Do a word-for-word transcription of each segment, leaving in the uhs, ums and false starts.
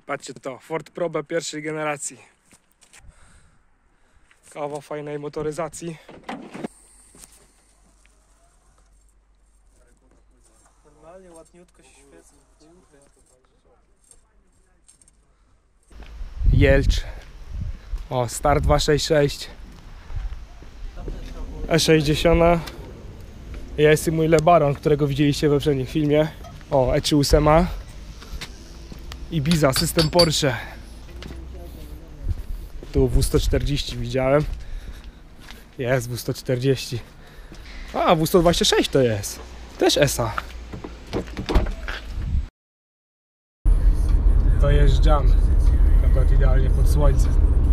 Patrzcie to, Ford Probe pierwszej generacji. Kawa fajnej motoryzacji. Normalnie ładniutko się świecą. Jelcz. O, Star dwa sześć sześć. E sześćdziesiąt. Jest i mój LeBaron, którego widzieliście we poprzednim filmie. O, E trzy osiem. Ibiza, system Porsche. Tu W sto czterdzieści widziałem. Jest W sto czterdzieści. A, W sto dwadzieścia sześć to jest. Też S A. Dojeżdżamy. Akurat idealnie pod słońce.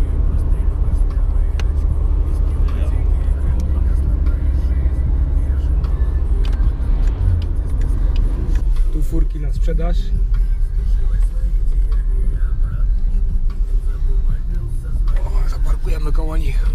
Tu furki na sprzedaż. O, zaparkujemy koło nich.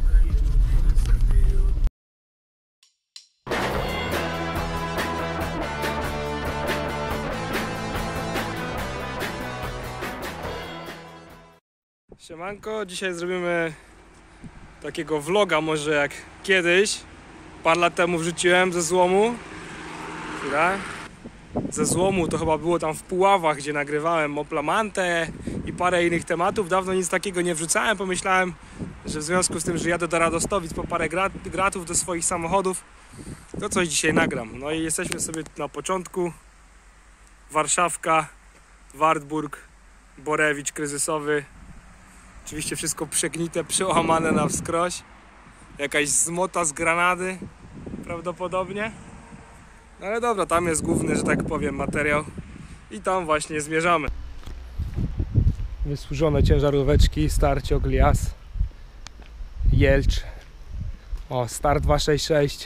Siemanko, dzisiaj zrobimy takiego vloga może jak kiedyś. Parę lat temu wrzuciłem ze złomu. Chwila. Ze złomu to chyba było tam w Puławach, gdzie nagrywałem Opla Mantę i parę innych tematów. Dawno nic takiego nie wrzucałem. Pomyślałem, że w związku z tym, że jadę do Radostowic po parę grat, gratów do swoich samochodów, to coś dzisiaj nagram. No i jesteśmy sobie na początku. Warszawka, Wartburg, Borewicz kryzysowy. Oczywiście wszystko przegnite, przełamane na wskroś. Jakaś zmota z granady prawdopodobnie. No ale dobra, tam jest główny, że tak powiem, materiał. I tam właśnie zmierzamy. Wysłużone ciężaróweczki, Starciok, Lias, Jelcz. O, Star dwa sześć sześć.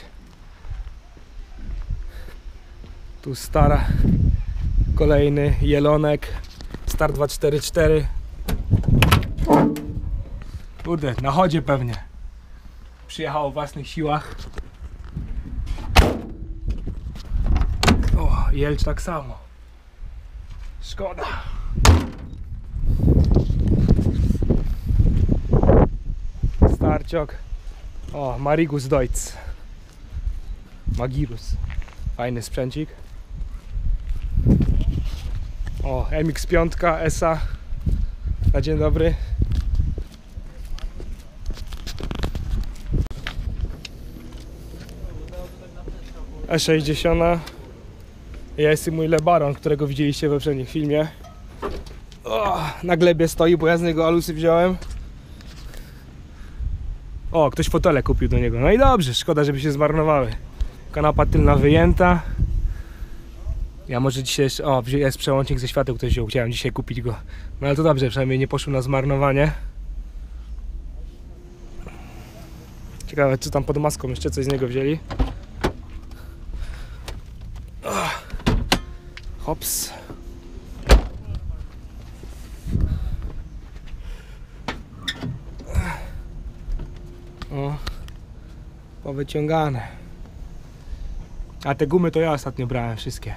Tu Stara. Kolejny Jelonek, Star dwa cztery cztery. Kurde, na chodzie pewnie. Przyjechał o własnych siłach. O, Jelcz tak samo. Szkoda. Starciok. O, Marigus Deutz. Magirus. Fajny sprzęcik. O, M X pięć S A. Na dzień dobry. E sześćdziesiąt. Jest i mój LeBaron, którego widzieliście we poprzednim filmie. O, na glebie stoi, bo ja z niego alusy wziąłem. O, ktoś fotele kupił do niego. No i dobrze, szkoda, żeby się zmarnowały. Kanapa tylna wyjęta. Ja może dzisiaj jeszcze... O, jest przełącznik ze świateł, ktoś wziął. Chciałem dzisiaj kupić go. No ale to dobrze, przynajmniej nie poszło na zmarnowanie. Ciekawe, czy tam pod maską jeszcze coś z niego wzięli. Hops. O, powyciągane. A te gumy to ja ostatnio brałem wszystkie.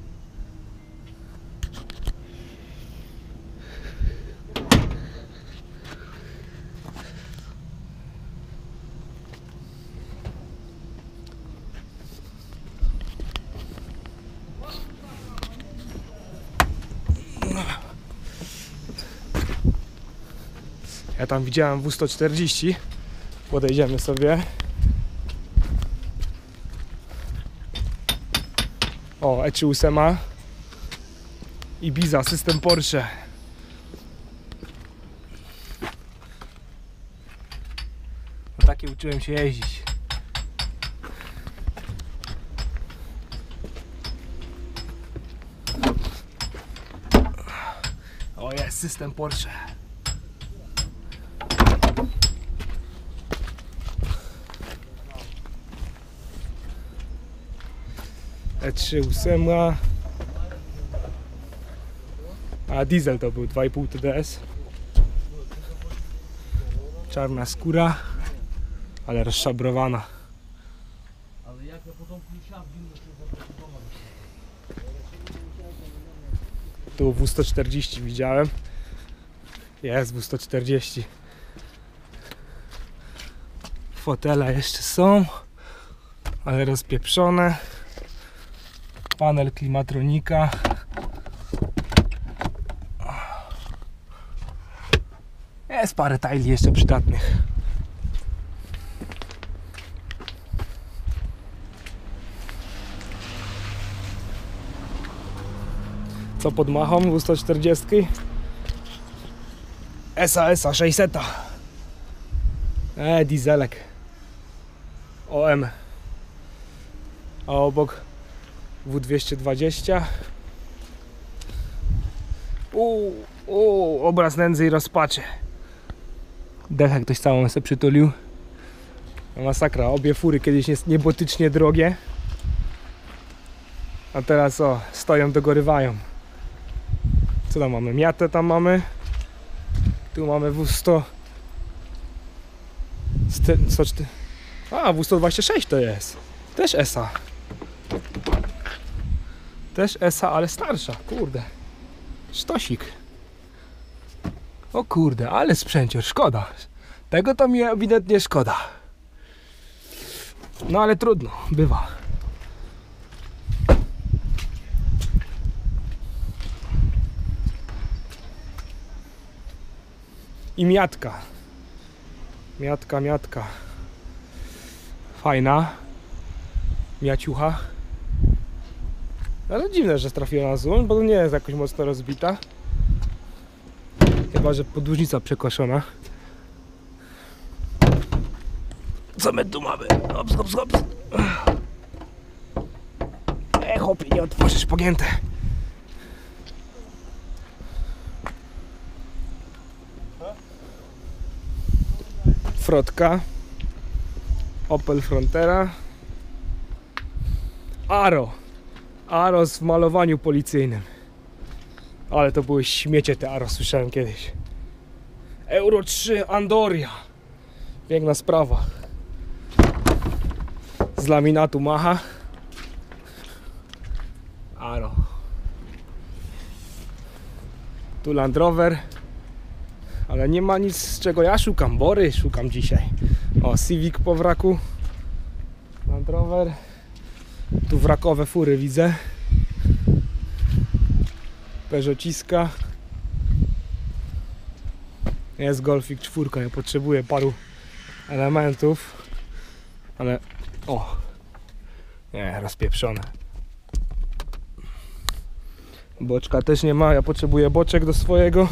Ja tam widziałem W sto czterdzieści. Podejdziemy sobie. O, E trzy osiem. Ibiza, system Porsche. No takie uczyłem się jeździć. O, jest system Porsche. E trzy osiem. A diesel to był dwa i pół T D S. Czarna skóra, ale rozszabrowana. Tu W sto czterdzieści widziałem. Jest W sto czterdzieści. Fotele jeszcze są, ale rozpieprzone. Panel klimatronika. Jest parę tajli jeszcze przydatnych. Co pod machą W sto czterdzieści? S A S A sześćset. E, dieselek O M. A obok W dwieście dwadzieścia. Uuu, uu, obraz nędzy i rozpaczy. Dechę ktoś całą sobie przytulił. Masakra, obie fury kiedyś jest niebotycznie drogie. A teraz o, stoją, dogorywają. Co tam mamy? Miatę tam mamy. Tu mamy W sto. A, W sto dwadzieścia sześć to jest. Też S A. Też S A, ale starsza. Kurde. Sztosik. O kurde, ale sprzęcior. Szkoda. Tego to mi ewidentnie szkoda. No ale trudno. Bywa. I miatka. Miatka, miatka. Fajna. Miaciucha. Ale dziwne, że trafiła na złom, bo to nie jest jakoś mocno rozbita. Chyba że podłużnica przekoszona. Co my tu mamy? Hops, hops, hops. E, chłopie, nie otworzysz pogięte. Frotka. Opel Frontera. Aro. Aros w malowaniu policyjnym. Ale to były śmiecie te Aro, słyszałem kiedyś. Euro trzy Andoria. Piękna sprawa. Z laminatu macha. Aro. Tu Land Rover. Ale nie ma nic, z czego ja szukam. Bory szukam dzisiaj. O, Civic po wraku. Land Rover. Tu wrakowe fury widzę. Peugeotciska. Jest Golfik czwórka. Ja potrzebuję paru elementów. Ale... O! Nie, rozpieprzone. Boczka też nie ma. Ja potrzebuję boczek do swojego.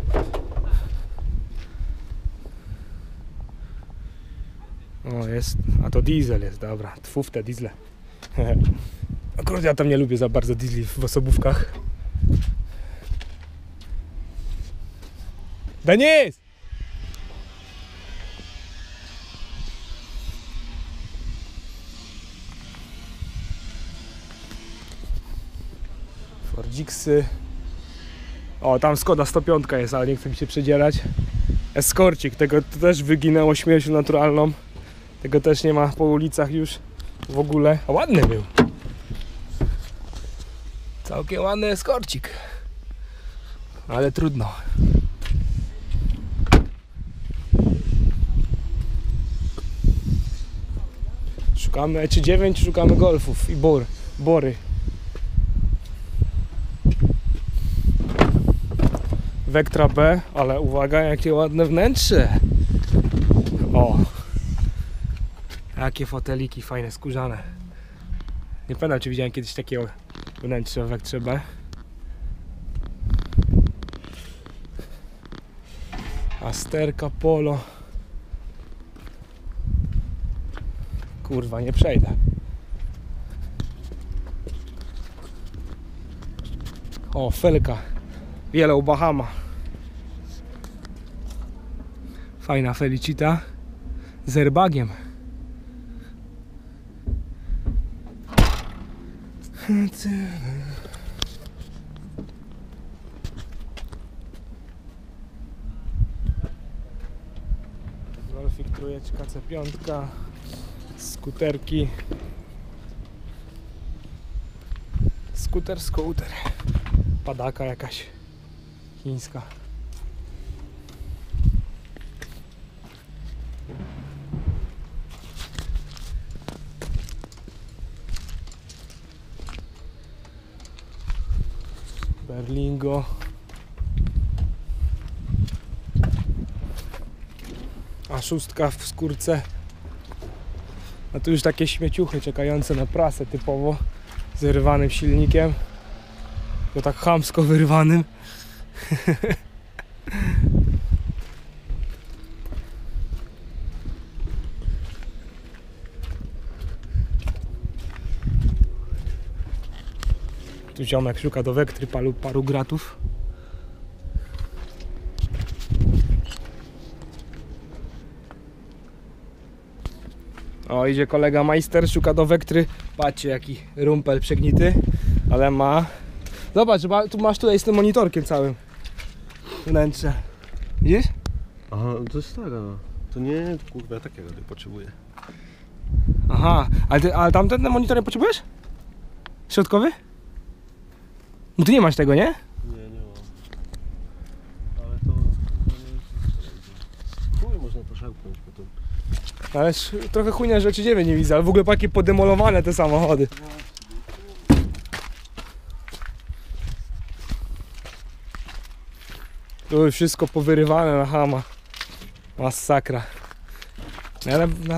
O, jest. A to diesel jest, dobra. Tfu w te diesle. Akurat ja tam nie lubię za bardzo diesli w osobówkach. Denis! Fordziksy. O, tam Skoda sto pięć jest, ale nie chcę mi się przedzierać. Eskorcik, tego też wyginęło śmiercią naturalną. Tego też nie ma po ulicach już w ogóle. A ładny był. Całkiem ładny eskorcik. Ale trudno. Szukamy E trzydzieści dziewięć, szukamy Golfów i bor, bory. Vectra B, ale uwaga, jakie ładne wnętrze. O! Jakie foteliki fajne, skórzane. Nie pamiętam, czy widziałem kiedyś takiego wnętrza w Vectrze B. Asterka, Polo. Kurwa, nie przejdę. O, felka. Yellow Bahama. Fajna Felicita. Z airbagiem. Golfik trójeczka, C pięć. Skuterki. Skuter, skuter. Padaka jakaś chińska. Berlingo. A szóstka w skórce. A tu już takie śmieciuchy czekające na prasę typowo. Z wyrwanym silnikiem. To tak chamsko wyrwanym. Tu ziomek szuka do Vectry paru, paru gratów. O, idzie kolega majster, szuka do Vectry. Patrzcie, jaki rumpel przegnity, ale ma... Zobacz, ma, tu masz tutaj z tym monitorkiem całym wnętrze. Widzisz? Aha, to jest stara. To nie, kurwa, takiego nie potrzebuję. Aha, ale, ty, ale tamten monitor nie potrzebujesz? Środkowy? No tu nie masz tego, nie? Nie, nie mam. Ale to... to nie jest... Chuj, można to szarpnąć potem. Ale trochę chujnia rzeczy dziewięć nie widzę, ale w ogóle takie podemolowane te samochody. Tu wszystko powyrywane na chama. Masakra. Ale na...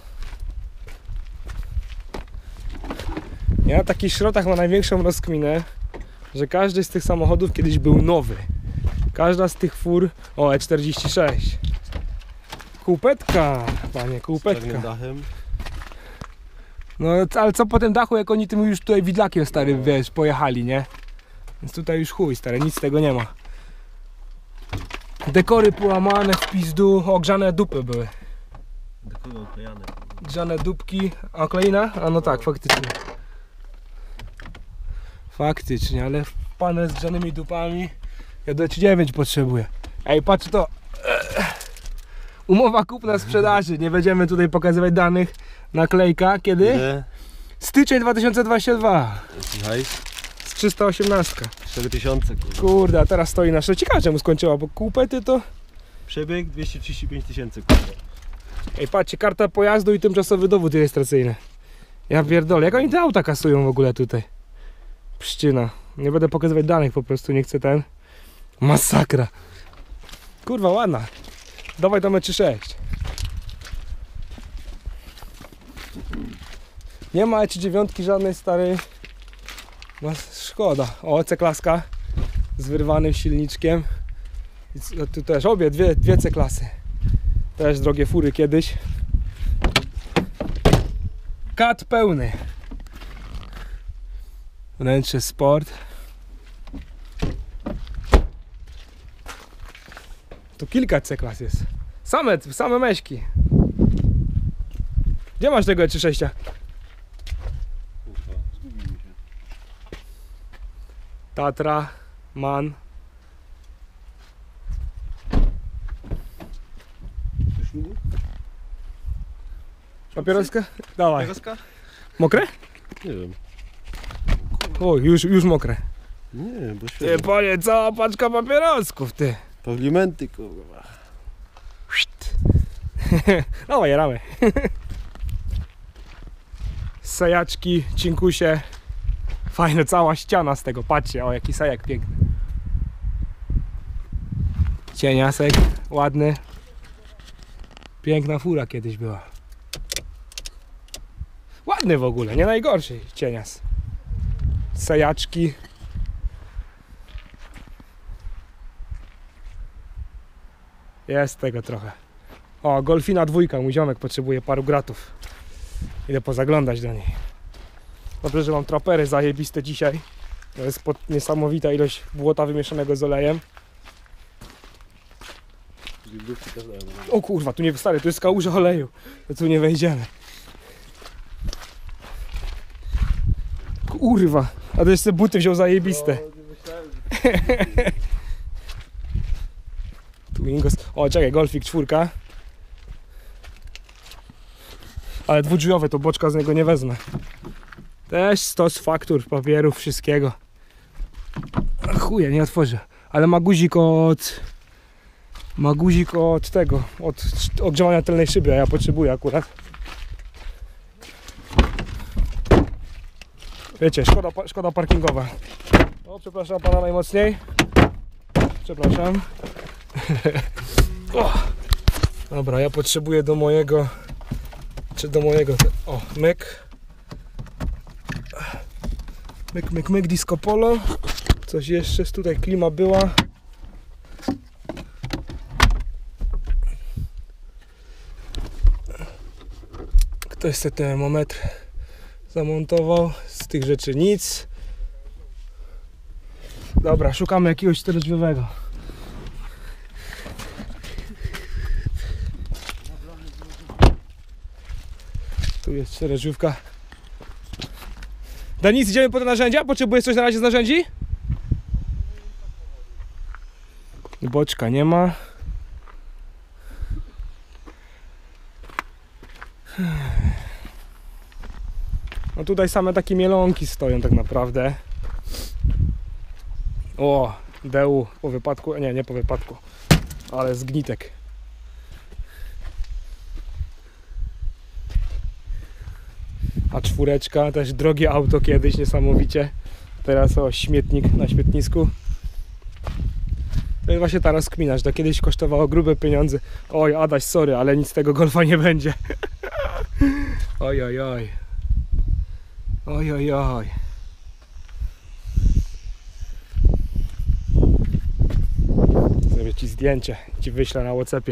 Ja na takich szrotach mam największą rozkminę, że każdy z tych samochodów kiedyś był nowy. Każda z tych fur... O, E czterdzieści sześć. Kółpetka, panie, kółpetka. Dachem. No ale co po tym dachu, jak oni tym już tutaj widlakiem stary, wiesz, pojechali, nie? Więc tutaj już chuj, stary, nic z tego nie ma. Dekory połamane w pizdu, ogrzane dupy były. Dekory oklejane. Grzane dupki, a kleina? A no tak, faktycznie. Faktycznie, ale panel z grzanymi dupami ja do dziewięć potrzebuję. Ej, patrz to. Umowa kupna sprzedaży, nie będziemy tutaj pokazywać danych. Naklejka, kiedy? Ile? Styczeń dwa tysiące dwudziesty drugi. Słuchaj, Z trzysta osiemnaście. cztery tysiące, kurwa. Kurde, a teraz stoi na szczycie. Ciekawe czemu skończyła, bo kółpety to... Przebieg dwieście trzydzieści pięć tysięcy, kurwa. Ej, patrzcie, karta pojazdu i tymczasowy dowód rejestracyjny. Ja pierdolę, jak oni te auta kasują w ogóle tutaj? Pszczyna. Nie będę pokazywać danych, po prostu nie chcę ten... Masakra. Kurwa, ładna. Dawaj do meczy sześć. Nie ma E dziewięć żadnej starej. No, szkoda. O, C-klaska z wyrwanym silniczkiem. I c- tu też obie, dwie, dwie C-klasy. Też drogie fury kiedyś. Kat pełny. Wnętrze sport. Tu kilka C-klas jest. Same, same meśki. Gdzie masz tego E trzydzieści sześć? Kurwa, zgubił mi się. Tatra, Man. Coś lubi? Papieroska? Dawaj. Papieroska? Mokre? Nie wiem. O, już, już mokre. Nie, bo Ty, świetnie. panie, cała paczka papierosków, ty. Komplimenty, kurwa. Dawaj, ramy. Sajaczki, cinkusie. Fajna cała ściana z tego, patrzcie, o jaki sajak piękny. Cieniasek, ładny. Piękna fura kiedyś była. Ładny w ogóle, nie najgorszy cienias. Sajaczki. Jest tego trochę. O, Golfina dwójka, mój ziomek potrzebuje paru gratów. Idę pozaglądać do niej. Dobrze, że mam trapery zajebiste dzisiaj. To jest pod niesamowita ilość błota wymieszanego z olejem. Zbywki też dają. O kurwa, tu nie stary, tu jest kałuża oleju. To tu nie wejdziemy. Kurwa, a to jeszcze buty wziął zajebiste. Twingos. O, czekaj, Golfik czwórka. Ale dwudrzwiowe, to boczka z niego nie wezmę. Też stos faktur, papierów, wszystkiego. Chuje, nie otworzę. Ale ma guzik od... Ma guzik od tego, od ogrzewania tylnej szyby, a ja potrzebuję akurat. Wiecie, szkoda, szkoda parkingowa. O, przepraszam pana najmocniej. Przepraszam. O. Dobra, ja potrzebuję do mojego, czy do mojego, o, myk. Myk, myk, myk, disco polo. Coś jeszcze, tutaj klima była. Ktoś sobie termometr zamontował. Z tych rzeczy nic. Dobra, szukamy jakiegoś czterodrzwiowego. Tu jest czterodrzwiówka. Denis, idziemy po te narzędzia? Potrzebujesz coś na razie z narzędzi? Boczka nie ma. No tutaj same takie mielonki stoją tak naprawdę. O, D U po wypadku, nie, nie po wypadku, ale zgnitek. A czwóreczka, też drogie auto kiedyś, niesamowicie. Teraz o, śmietnik na śmietnisku. To jest właśnie ta rozkmina, że to kiedyś kosztowało grube pieniądze. Oj, Adaś, sorry, ale nic z tego golfa nie będzie. Oj, oj, oj. Oj, oj, oj. Zrobię ci zdjęcie, ci wyślę na WhatsAppie.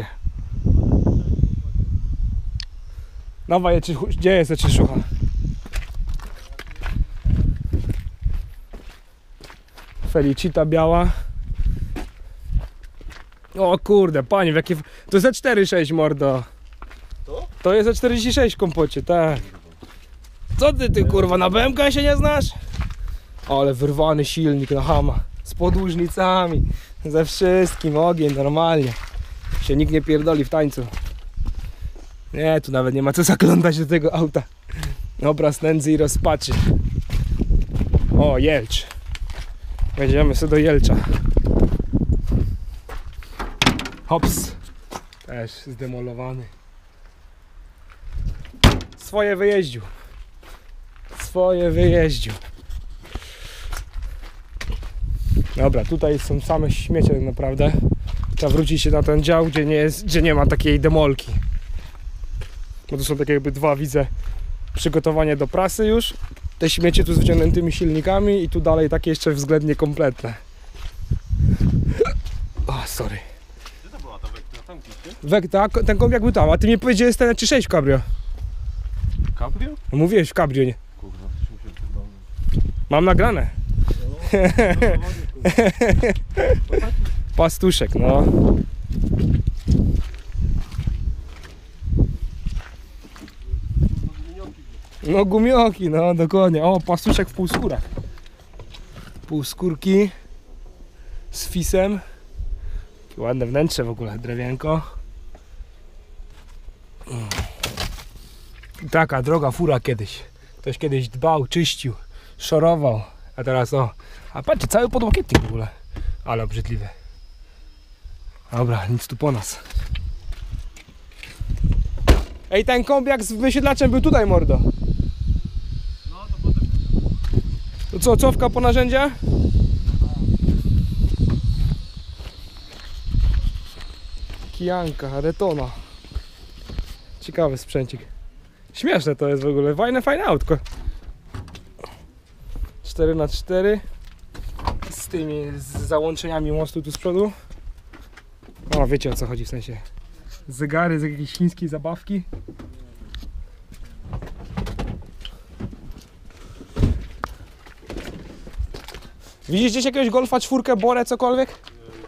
Dawaj, gdzie jest Czyszucha? Felicita biała. O kurde, panie, w jakie... To jest za cztery sześć, mordo. To? To jest za czterdzieści sześć w kompocie, tak. Co ty, ty kurwa, na B M K się nie znasz? Ale wyrwany silnik na Hama. Z podłużnicami. Ze wszystkim, ogień, normalnie. Się nikt nie pierdoli w tańcu. Nie, tu nawet nie ma co zaglądać do tego auta. Obraz nędzy i rozpaczy. O, Jelcz. Wejdziemy sobie do Jelcza. Hops. Też zdemolowany. Swoje wyjeździł. Swoje wyjeździł. Dobra, tutaj są same śmiecie tak naprawdę. Trzeba wrócić się na ten dział, gdzie nie, jest, gdzie nie ma takiej demolki. Bo to są takie jakby dwa, widzę, przygotowanie do prasy już. Te śmiecie tu z wyciągniętymi silnikami i tu dalej takie jeszcze względnie kompletne. O, sorry. Gdzie to była ta Vectra? Tam gdzieś, nie? Wekta, ten kombiak był tam, a ty mi powiedziałeś, że jest ten czy sześć w cabrio. Cabrio? No mówiłeś w cabrio, nie? Kurwa, coś mi się przydało. Mam nagrane. No, Pastuszek, no. No gumioki, no dokładnie. O, pastuszek w półskórach. Półskórki z fisem. Takie ładne wnętrze w ogóle, drewienko. Taka droga fura kiedyś. Ktoś kiedyś dbał, czyścił, szorował. A teraz o. A patrzcie, cały podłokietnik w ogóle. Ale obrzydliwy. Dobra, nic tu po nas. Ej, ten kombiak z wysiedlaczem był tutaj, mordo. no to potem... To co, cofka po narzędzia? Kijanka, Retona. Ciekawy sprzęcik. Śmieszne to jest w ogóle, fajne, fajne autko. cztery na cztery z tymi z załączeniami mostu tu z przodu. O, wiecie o co chodzi, w sensie zegary z jakiejś chińskiej zabawki. Widzisz gdzieś jakiegoś Golfa czwórkę, Borę, cokolwiek?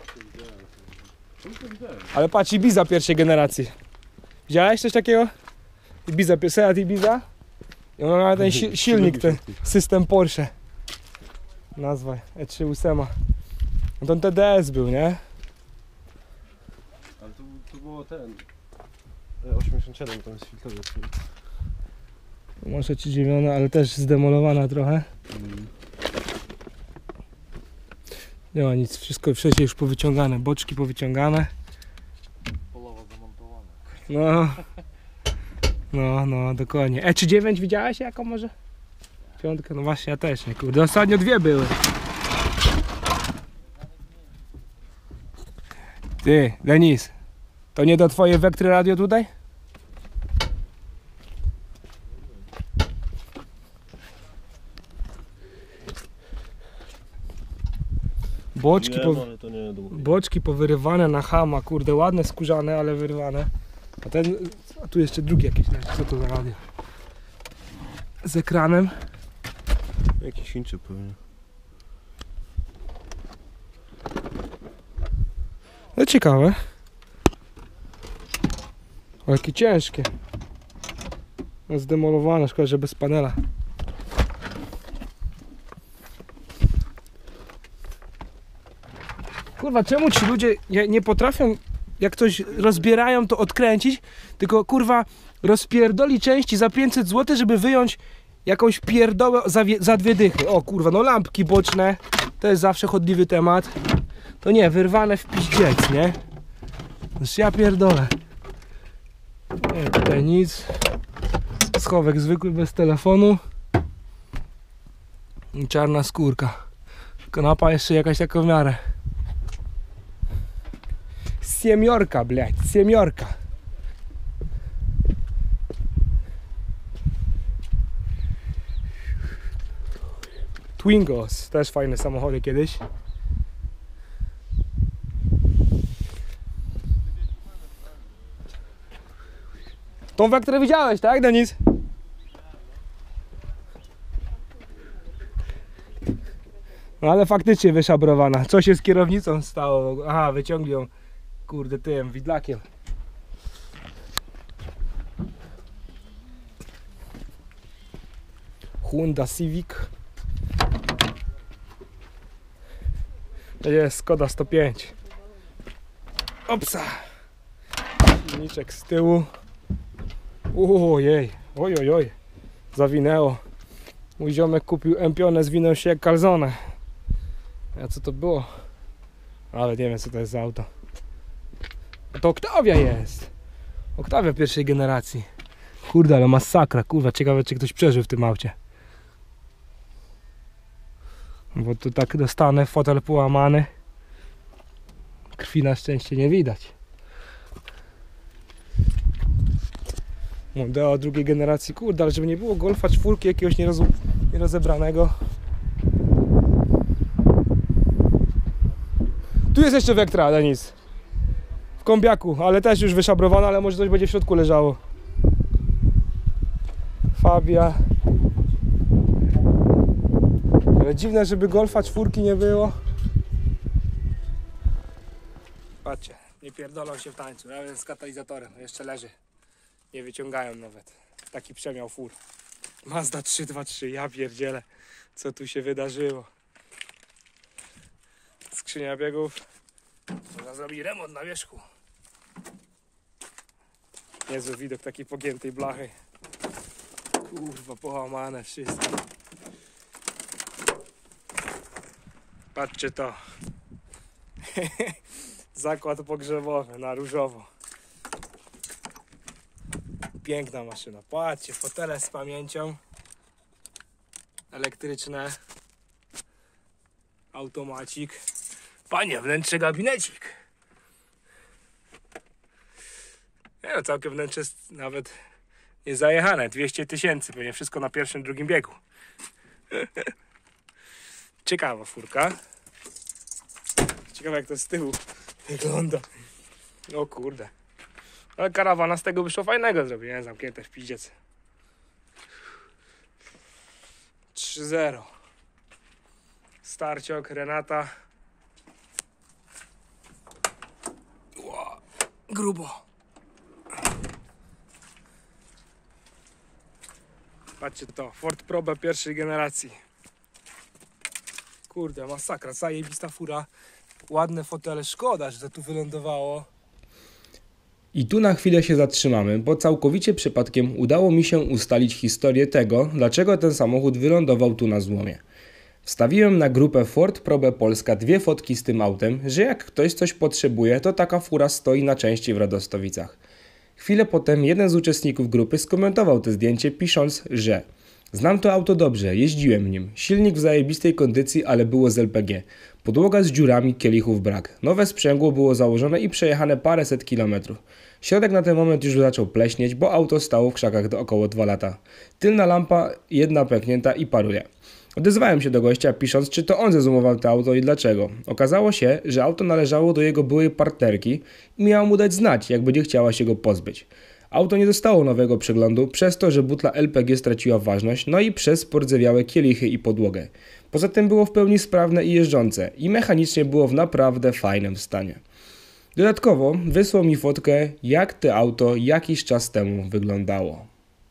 Ale patrz, Ibiza pierwszej generacji. Widziałeś coś takiego? Ibiza, Seat Ibiza? I ona ma ten si silnik, ten system Porsche. Nazwa E trzy osiem. No to T D S był, nie? Ale to, to było ten... E osiemdziesiąt siedem, tam jest filtrowiec. Może ci dziewiona, ale też zdemolowana trochę. Mm. Nie ma nic, wszystko wszędzie już powyciągane, boczki powyciągane. Polowo zamontowane. No, no, no, dokładnie. E trzydzieści dziewięć widziałeś jaką może? Piątkę, no właśnie ja też, nie kurde. Ostatnio dwie były. Ty, Denis, to nie do twoje Wektry radio tutaj? Boczki, Nie, po, ale to nie do mówienia. boczki powyrywane na chama, kurde, ładne, skórzane, ale wyrwane. A ten, a tu jeszcze drugi jakiś leży, co to za radio? Z ekranem. Jakiś Chińczyk pewnie. No ciekawe. O, jakie ciężkie. No, zdemolowane, szkoda, że bez panela. Kurwa, czemu ci ludzie nie, nie potrafią, jak coś rozbierają, to odkręcić, tylko kurwa rozpierdoli części za pięćset złotych, żeby wyjąć jakąś pierdołę za, wie, za dwie dychy. O kurwa, no lampki boczne, to jest zawsze chodliwy temat. To nie, wyrwane w piździec, nie? Już ja pierdolę. Nie, tutaj nic. Schowek zwykły, bez telefonu. I czarna skórka. Kanapa jeszcze jakaś taka w miarę. Siemiorka, blядь, siemiorka. Twingos, też fajne samochody kiedyś. Tą Vectrę widziałeś, tak, Denis? No ale faktycznie wyszabrowana. Co się z kierownicą stało? Aha, wyciągli ją, kurde, tym widlakiem. Honda Civic. To jest Skoda sto pięć. Opsa. Silniczek z tyłu. Ojej, oj, oj, oj. Zawinęło. Mój ziomek kupił Empionę, zwinął się jak kalzone. A co to było? Ale nie wiem, co to jest za auto. A to Octavia jest. Octavia pierwszej generacji. Kurde, ale masakra, kurwa, ciekawe, czy ktoś przeżył w tym aucie. Bo tu tak dostanę, fotel połamany. Krwi na szczęście nie widać. Mondeo drugiej generacji, kurde, ale żeby nie było Golfa czwórki jakiegoś nieroz... nierozebranego. Tu jest jeszcze Vectra, Denis. W kombiaku, ale też już wyszabrowana, ale może coś będzie w środku leżało. Fabia. Ale dziwne, żeby Golfa czwórki nie było. Patrzcie, nie pierdolą się w tańcu, nawet z katalizatorem, jeszcze leży. Nie wyciągają nawet. Taki przemiał fur. Mazda trzy dwa trzy, ja pierdzielę. Co tu się wydarzyło? Skrzynia biegów. Można zrobić remont na wierzchu. Niezły widok takiej pogiętej blachy. Kurwa, połamane wszystko. Patrzcie to. Zakład pogrzebowy na różowo. Piękna maszyna. Patrzcie, fotele z pamięcią. Elektryczne. Automacik. Panie, wnętrze gabinecik. Nie no, całkiem wnętrze jest nawet niezajechane. dwieście tysięcy, pewnie wszystko na pierwszym, drugim biegu. Ciekawa furka. Ciekawe, jak to z tyłu wygląda. O kurde. Ale karawana z tego wyszło fajnego zrobienia, zamknięte w piździec. trzy zero. Starciok, Renata. Ło, grubo. Patrzcie to, Ford Probe pierwszej generacji. Kurde, masakra, zajebista fura. Ładne fotele, szkoda, że to tu wylądowało. I tu na chwilę się zatrzymamy, bo całkowicie przypadkiem udało mi się ustalić historię tego, dlaczego ten samochód wylądował tu na złomie. Wstawiłem na grupę Ford Probe Polska dwie fotki z tym autem, że jak ktoś coś potrzebuje, to taka fura stoi na części w Radostowicach. Chwilę potem jeden z uczestników grupy skomentował to zdjęcie, pisząc, że Znam to auto dobrze, jeździłem nim. Silnik w zajebistej kondycji, ale było z L P G. Podłoga z dziurami, kielichów brak. Nowe sprzęgło było założone i przejechane paręset kilometrów. Środek na ten moment już zaczął pleśnieć, bo auto stało w krzakach do około dwa lata. Tylna lampa, jedna pęknięta i paruje. Odezwałem się do gościa, pisząc, czy to on zezumował to auto i dlaczego. Okazało się, że auto należało do jego byłej partnerki i miała mu dać znać, jak będzie chciała się go pozbyć. Auto nie dostało nowego przeglądu przez to, że butla L P G straciła ważność, no i przez pordzewiałe kielichy i podłogę. Poza tym było w pełni sprawne i jeżdżące i mechanicznie było w naprawdę fajnym stanie. Dodatkowo wysłał mi fotkę, jak to auto jakiś czas temu wyglądało.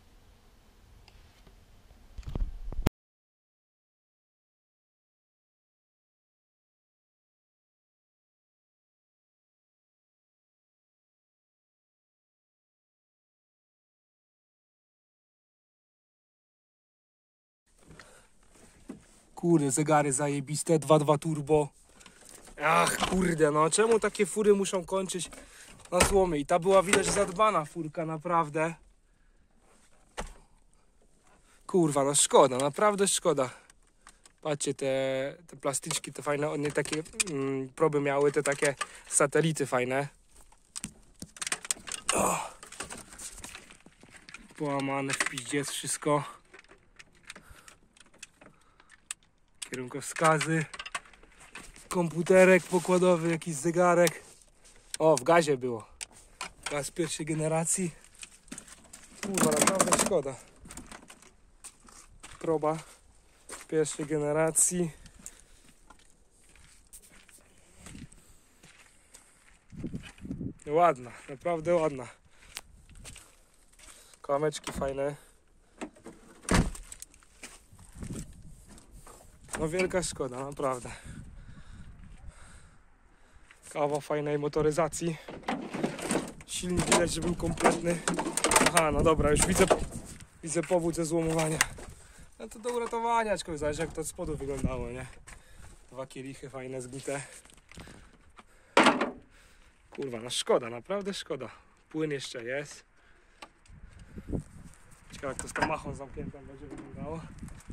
Kurde, zegary zajebiste, dwa dwa turbo. Ach, kurde, no czemu takie fury muszą kończyć na złomie? I ta była widać zadbana furka, naprawdę. Kurwa, no szkoda, naprawdę szkoda. Patrzcie, te, te plastyczki, te fajne, one takie mm, proby miały, te takie satelity fajne. Oh. Połamane w piździec wszystko. Kierunkowskazy. Komputerek pokładowy, jakiś zegarek. O, w gazie było. Gaz pierwszej generacji. Kurwa, naprawdę szkoda. Proba pierwszej generacji. Ładna, naprawdę ładna. Klameczki fajne. No wielka szkoda, naprawdę. Kawa fajnej motoryzacji. Silnik widać, że był kompletny. Aha, no dobra, już widzę, widzę powód ze złomowania. No to do uratowania, aczkolwiek zależy jak to od spodu wyglądało, nie? Dwa kielichy fajne, zgnite. Kurwa, no szkoda, naprawdę szkoda. Płyn jeszcze jest. Ciekawe jak to z tą machą zamkniętą będzie wyglądało.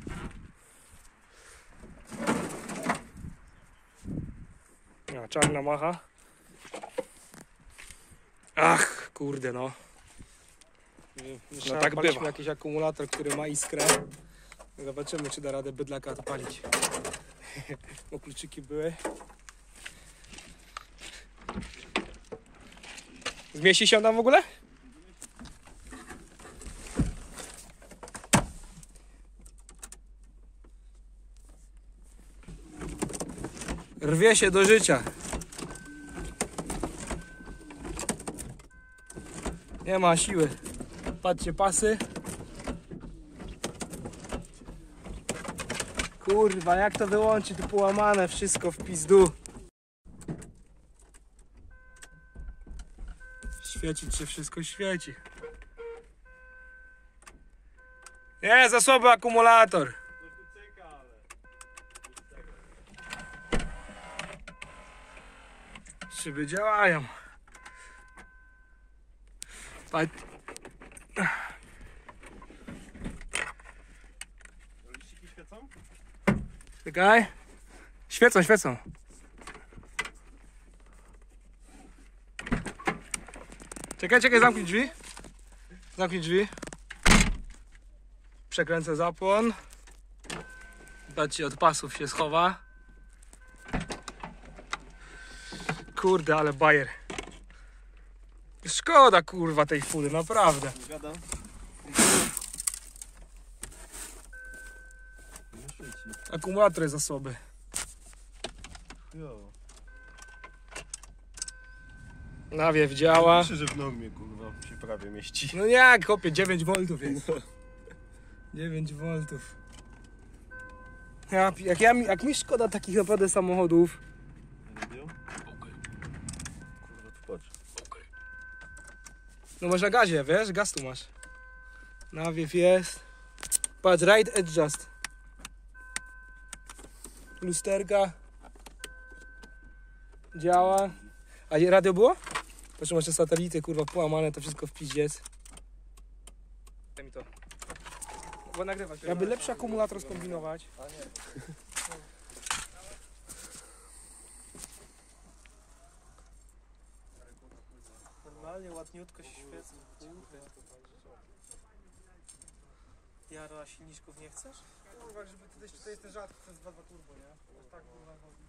A, czarna macha. Ach, kurde no. No tak bywa. Jakiś akumulator, który ma iskrę. Zobaczymy, czy da radę bydlaka odpalić. Bo kluczyki były. Zmieści się tam w ogóle? Rwie się do życia. Nie ma siły. Patrzcie, pasy. Kurwa, jak to wyłączyć? Tu połamane wszystko w pizdu. Świecić się wszystko świeci. Nie, za słaby akumulator. Szyby działają. Patrz. Liściki świecą? Czekaj. Świecą, świecą. Czekaj, czekaj, zamknij drzwi. Zamknij drzwi. Przekręcę zapłon. Patrzcie, od pasów się schowa. Kurde, ale bajer. Szkoda kurwa tej fury, naprawdę. Zgadam. Akumulator jest za słaby. Jo. Nawiew działa. Myślę, że w normie kurwa się prawie mieści. No jak, chłopie, dziewięć woltów jest. dziewięć woltów. Ja, jak, ja, jak mi szkoda takich naprawdę samochodów. Kurwa, tu patrz. No masz na gazie, wiesz? Gaz tu masz. Nawiew jest. Patrz, ride adjust. Lusterka. Działa. A nie radio było? Proszę, masz te satelity, kurwa, połamane, to wszystko w piździec. Daj mi to. Bo nagrywać. Jakby lepszy akumulator skombinować. Normalnie, ładniutko się świecą. Jaro, a silniczków nie chcesz? Kurwa, żeby to jeszcze to jest ten rzadki, to jest dwa dwa turbo, nie? Aż tak kurwa chodzi.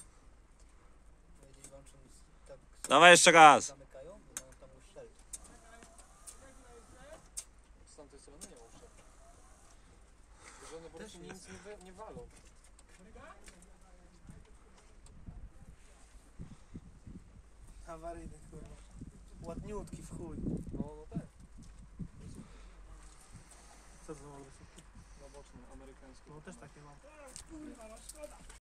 Dawaj jeszcze raz. Zamykają, bo mają tam uszczelki. Z tamtej strony nie ma uszczelki. Że one po prostu nic nie, we- nie walą. Awaryjny, kurwa. Ładniutki w chuj. No, no tak. Co to za wysoko? Na bocznym, amerykańskim. No też takie mam.